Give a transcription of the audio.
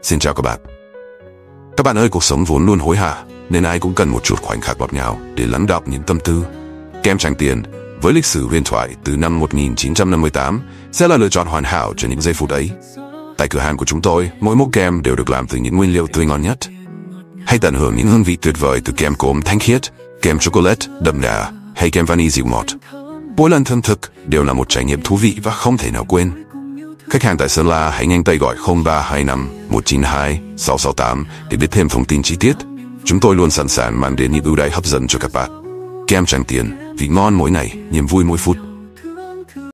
Xin chào các bạn. Các bạn ơi, cuộc sống vốn luôn hối hả, nên ai cũng cần một chút khoảnh khắc ngọt ngào để lắng đọng những tâm tư. Kem Tràng Tiền với lịch sử huyền thoại từ năm 1958 sẽ là lựa chọn hoàn hảo cho những giây phút ấy. Tại cửa hàng của chúng tôi, mỗi mẫu kem đều được làm từ những nguyên liệu tươi ngon nhất. Hãy tận hưởng những hương vị tuyệt vời từ kem cốm thanh khiết, kem chocolate đậm đà hay kem vani dịu ngọt. Mỗi lần thưởng thức đều là một trải nghiệm thú vị và không thể nào quên. Khách hàng tại Sơn La hãy nhanh tay gọi 0325 192 668 để biết thêm thông tin chi tiết. Chúng tôi luôn sẵn sàng mang đến những ưu đãi hấp dẫn cho các bạn. Kem Tràng Tiền, vị ngon mỗi ngày, niềm vui mỗi phút.